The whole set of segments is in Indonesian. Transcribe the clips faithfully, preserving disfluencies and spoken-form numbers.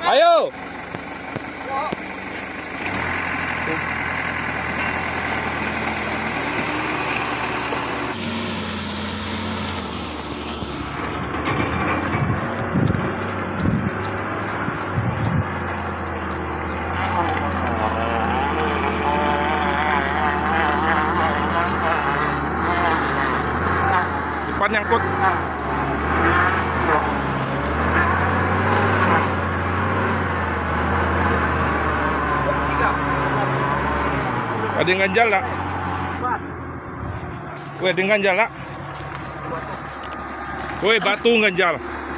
Ayo. Depan nyangkut. Ada yang ganjal tak? Weh, ada yang ganjal tak? Weh, batu ganjal.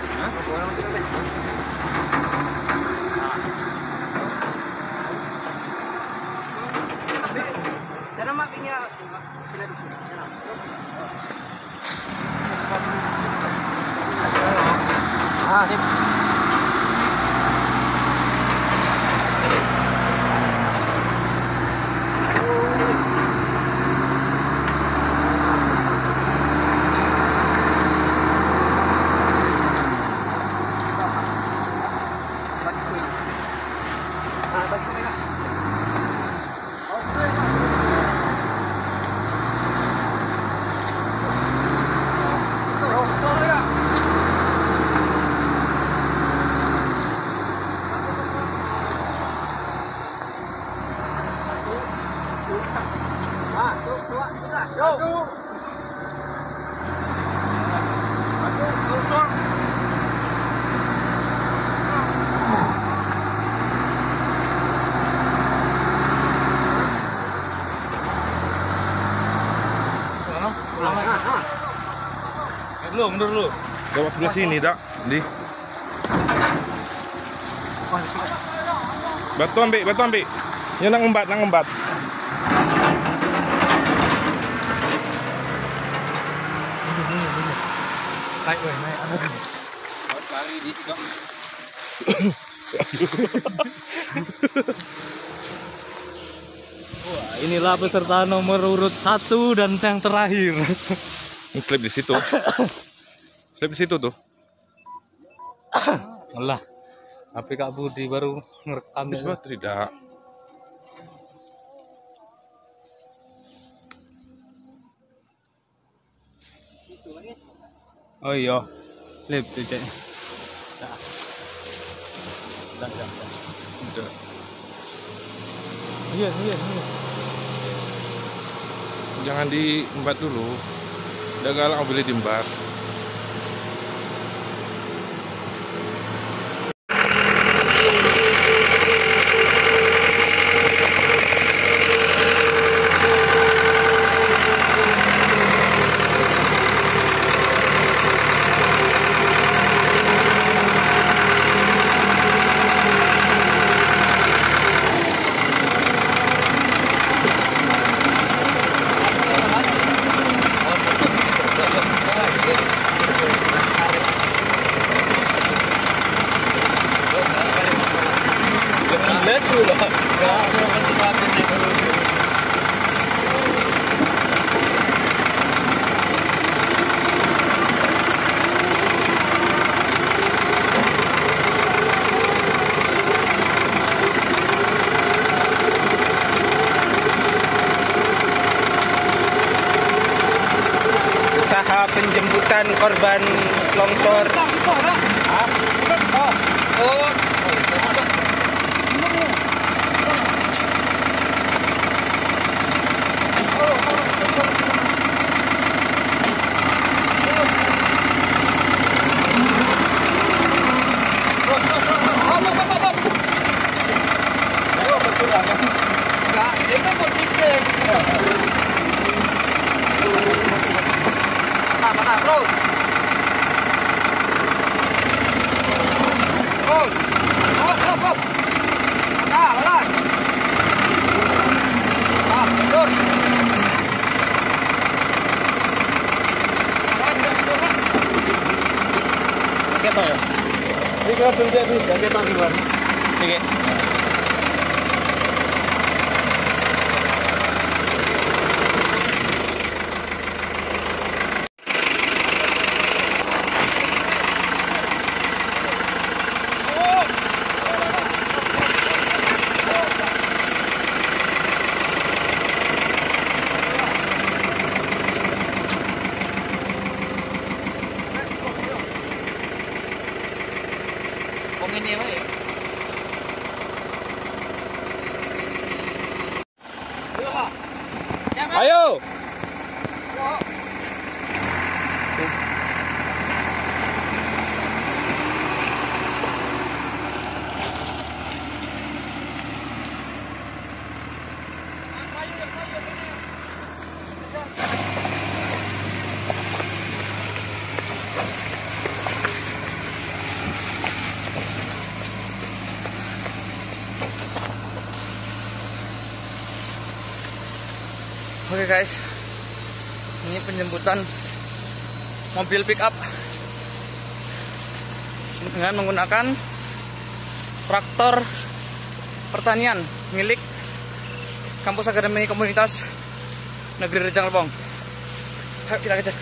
Ah, ini. Lu, mundur lu. Bawa sebelah sini tak? Di. Batu ambil, batu ambil. Ya nak ngembat, nak ngembat. Naik, weh, naik. Lari di situ. Wah, inilah peserta nomor urut satu dan yang terakhir. Ini slip di situ. Slip di situ tuh. Alah. H P Kak Budi baru ngerekam. Habis baterai dah. Oh iya. Slip tuh, Cek. Dah. Dah, dah. Udah. Iya, iya, iya. Jangan diembat dulu. Udah galak boleh diembat. Usaha penjemputan korban longsor. Oh. Ini kan jadi jadi tanggungan. Sige. ini apa ya? Ayo. Oke guys, ini penjemputan mobil pick up dengan menggunakan traktor pertanian milik Kampus Akademi Komunitas Negeri Rejang Lebong. Ayo kita kejar.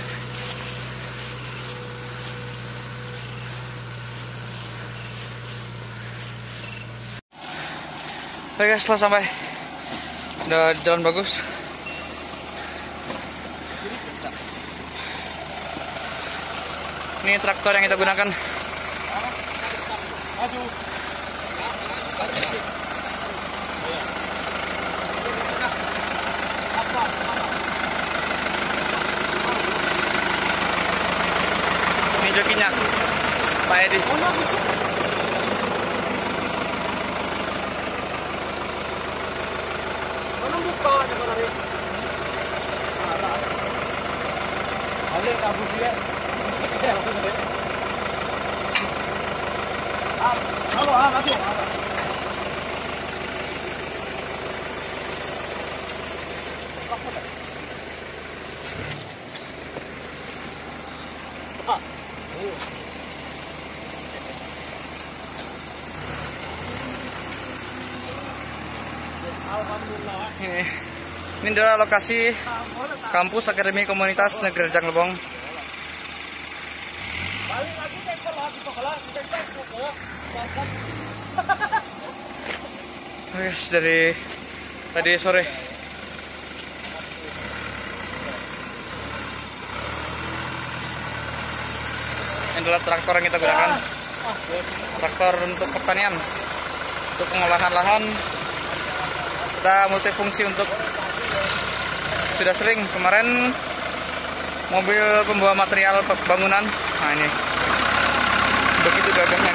Oke guys, setelah sampai udah jalan bagus. Ini traktor yang kita gunakan. Ini jokinya, Pak Edi. Halo, ah, mati. Ini, ini adalah lokasi Kampus Akademi Komunitas Negeri Rejang Lebong. Guys, dari tadi sore ini adalah traktor yang kita gunakan, traktor untuk pertanian, untuk pengolahan lahan. Kita multifungsi untuk sudah sering kemarin mobil pembawa material bangunan. Nah ini begitu gagahnya